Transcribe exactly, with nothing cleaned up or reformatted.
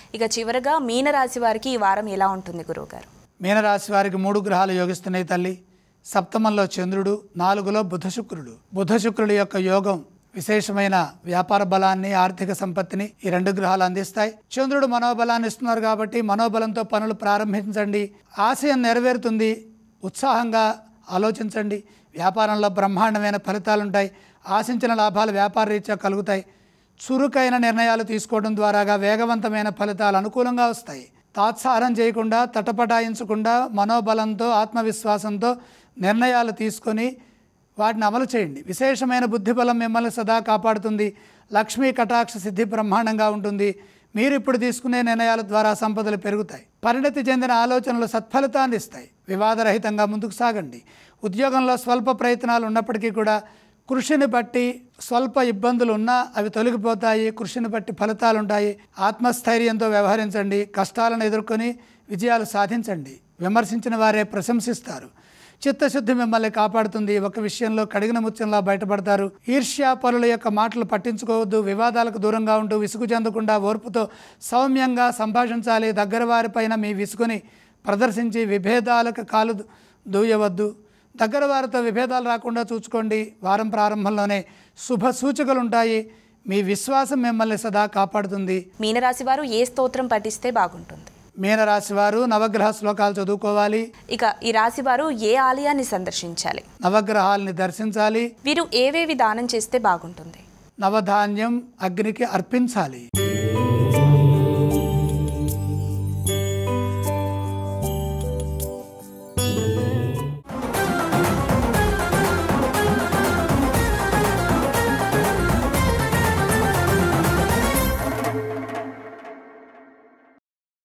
ఇక చివరగా మీనరాశి వారికి ఈ వారం ఎలా ఉంటుంది గురువుగారు? మీనరాశి వారికి మూడు గ్రహాలు యోగిస్తున్నాయి తల్లి. సప్తమంలో చంద్రుడు, నాలుగులో బుధ శుక్రుడు. బుధ శుక్రుడి యొక్క యోగం విశేషమైన వ్యాపార బలాన్ని, ఆర్థిక సంపత్తిని ఈ రెండు గ్రహాలు అందిస్తాయి. చంద్రుడు మనోబలాన్ని ఇస్తున్నారు కాబట్టి మనోబలంతో పనులు ప్రారంభించండి. ఆశయం నెరవేరుతుంది. ఉత్సాహంగా ఆలోచించండి. వ్యాపారంలో బ్రహ్మాండమైన ఫలితాలుంటాయి. ఆశించిన లాభాలు వ్యాపార రీత్యా కలుగుతాయి. చురుకైన నిర్ణయాలు తీసుకోవడం ద్వారాగా వేగవంతమైన ఫలితాలు అనుకూలంగా వస్తాయి. తాత్సారం చేయకుండా, తటపటాయించకుండా మనోబలంతో, ఆత్మవిశ్వాసంతో నిర్ణయాలు తీసుకొని వాటిని అమలు చేయండి. విశేషమైన బుద్ధిబలం మిమ్మల్ని సదా కాపాడుతుంది. లక్ష్మీ కటాక్ష సిద్ధి బ్రహ్మాండంగా ఉంటుంది. మీరు ఇప్పుడు తీసుకునే నిర్ణయాల ద్వారా సంపదలు పెరుగుతాయి. పరిణతి చెందిన ఆలోచనలు సత్ఫలితాన్ని ఇస్తాయి. వివాదరహితంగా ముందుకు సాగండి. ఉద్యోగంలో స్వల్ప ప్రయత్నాలు ఉన్నప్పటికీ కూడా కృషిని బట్టి స్వల్ప ఇబ్బందులు ఉన్నా అవి తొలగిపోతాయి. కృషిని బట్టి ఫలితాలు ఉంటాయి. ఆత్మస్థైర్యంతో వ్యవహరించండి. కష్టాలను ఎదుర్కొని విజయాలు సాధించండి. విమర్శించిన వారే ప్రశంసిస్తారు. చిత్తశుద్ధి మిమ్మల్ని కాపాడుతుంది. ఒక విషయంలో కడిగిన ముత్యంలా బయటపడతారు. ఈర్ష్యా పరుల యొక్క మాటలు పట్టించుకోవద్దు. వివాదాలకు దూరంగా ఉంటూ విసుగు చెందకుండా ఓర్పుతో సౌమ్యంగా సంభాషించాలి. దగ్గర వారిపైన మీ విసుగుని ప్రదర్శించి విభేదాలకు కాలు దూయవద్దు. దగ్గర వారితో విభేదాలు రాకుండా చూసుకోండి. వారం ప్రారంభంలోనే శుభ సూచకలు ఉంటాయి. మీ విశ్వాసం మిమ్మల్ని సదా కాపాడుతుంది. మీనరాశి వారు ఏ స్తోత్రం పఠిస్తే బాగుంటుంది? మీనరాశి వారు నవగ్రహ శ్లోకాలు చదువుకోవాలి. ఇక ఈ రాశి వారు ఏ ఆలయాన్ని సందర్శించాలి? నవగ్రహాలని దర్శించాలి. వీరు ఏవేవి దానం చేస్తే బాగుంటుంది? నవధాన్యం అగ్నికి అర్పించాలి.